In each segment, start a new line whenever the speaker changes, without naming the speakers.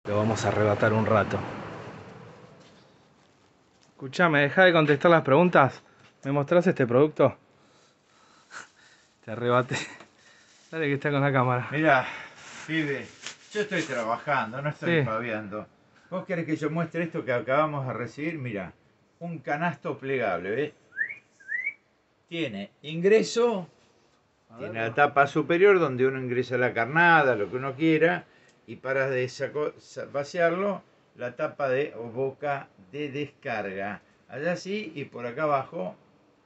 Lo vamos a arrebatar un rato. Escuchame, deja de contestar las preguntas. ¿Me mostrás este producto? Te arrebaté. Dale que está con la cámara.
Mirá, pibe, yo estoy trabajando, no estoy
Sí.
paviando. ¿Vos querés que yo muestre esto que acabamos de recibir? Mirá, un canasto plegable, ¿ves? Tiene ingreso, tiene la tapa superior donde uno ingresa la carnada, lo que uno quiera, y para vaciarlo, la tapa de o boca de descarga. Allá sí, y por acá abajo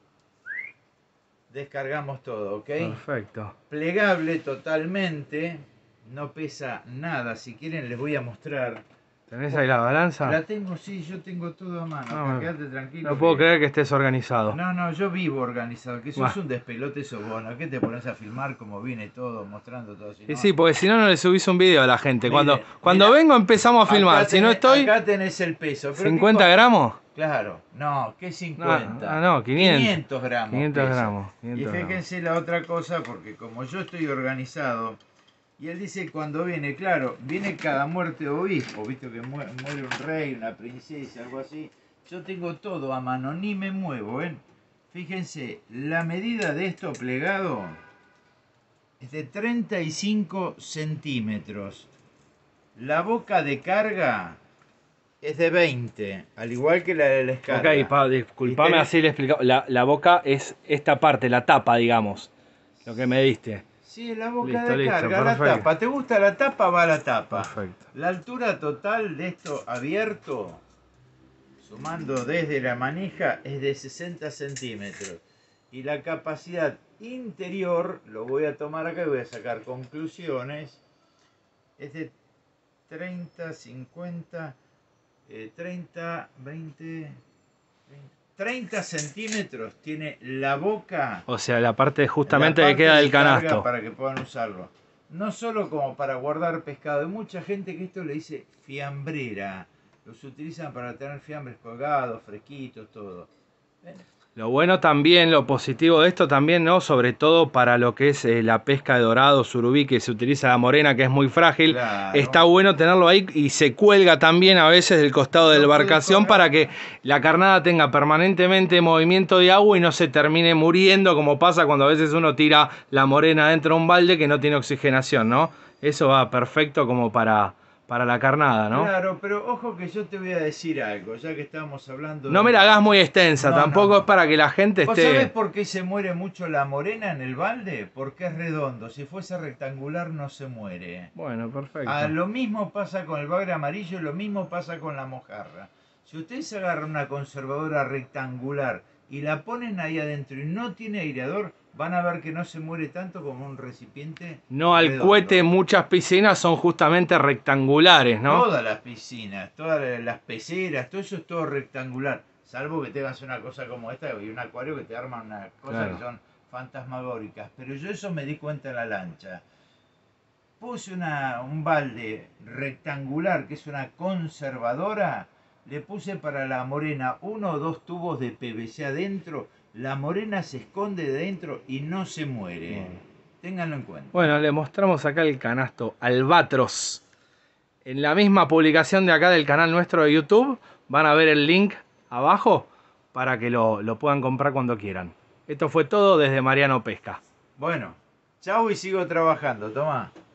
descargamos todo, ¿ok?
Perfecto.
Plegable totalmente, no pesa nada. Si quieren les voy a mostrar.
¿Tenés ahí la balanza?
La tengo, sí, yo tengo todo a mano.
No,
Acá, quédate tranquilo.
No puedo creer que estés organizado.
No, yo vivo organizado. Que sos
Bah.
un despelote, sos vos, ¿no? ¿Qué te pones a filmar como viene todo, mostrando todo? Si
Y
no,
sí, porque si no, no le subís un video a la gente.
Mire,
Cuando
mirá,
vengo empezamos a filmar. Si no estoy,
acá tenés el peso. Pero
50 gramos.
Claro, no, ¿qué 50?
No, 500.
500 gramos.
500
pesa.
gramos. 500
Y fíjense la otra cosa, porque como yo estoy organizado, y él dice cuando viene, claro, viene cada muerte de obispo, visto que muere un rey, una princesa, algo así. Yo tengo todo a mano, ni me muevo, ¿ven? Fíjense, la medida de esto plegado es de 35 centímetros. La boca de carga es de 20, al igual que la de la descarga.
Ok, disculpame, así le he explicado. La boca es esta parte, la tapa, digamos. Lo que me diste.
Sí, la boca
Listo,
de carga,
perfecto.
la tapa. ¿Te gusta la tapa? Va la tapa.
Perfecto.
La altura total de esto abierto, sumando desde la manija, es de 60 centímetros. Y la capacidad interior, lo voy a tomar acá y voy a sacar conclusiones, es de 30, 50, 30, 20... 30 centímetros tiene la boca.
O sea, la parte justamente
la
que
parte
queda
de
del
carga
canasto.
para que puedan usarlo. No solo como para guardar pescado. Hay mucha gente que esto le dice fiambrera. Los utilizan para tener fiambres colgados, fresquitos, todo. ¿Ven?
Lo bueno también, lo positivo de esto también, ¿no? Sobre todo para lo que es la pesca de dorado, surubí, que se utiliza la morena, que es muy frágil.
Claro.
Está bueno tenerlo ahí y se cuelga también a veces del costado de la embarcación para que la carnada tenga permanentemente movimiento de agua y no se termine muriendo, como pasa cuando a veces uno tira la morena dentro de un balde que no tiene oxigenación, ¿no? Eso va perfecto como para la carnada, ¿no?
Claro, pero ojo que yo te voy a decir algo, ya que estamos hablando...
No me la hagas muy extensa, tampoco es para que la gente
¿Vos
esté...
sabés por qué se muere mucho la morena en el balde? Porque es redondo, si fuese rectangular no se muere.
Bueno, perfecto.
Lo mismo pasa con el bagre amarillo, lo mismo pasa con la mojarra. Si ustedes agarran una conservadora rectangular y la ponen ahí adentro y no tiene aireador, van a ver que no se muere tanto como un recipiente
No, al
redondo.
cohete muchas piscinas son justamente rectangulares, ¿no?
Todas las piscinas, todas las peceras, todo eso es todo rectangular. Salvo que tengas una cosa como esta y un acuario que te arman una cosa
Claro.
que son fantasmagóricas. Pero yo eso me di cuenta en la lancha. Puse un balde rectangular que es una conservadora. Le puse para la morena 1 o 2 tubos de PVC adentro. La morena se esconde de dentro y no se muere.
Bueno.
Ténganlo en cuenta.
Bueno, le mostramos acá el canasto Albatros. En la misma publicación de acá del canal nuestro de YouTube van a ver el link abajo para que lo puedan comprar cuando quieran. Esto fue todo desde Mariano Pesca.
Bueno, chau y sigo trabajando. Tomá.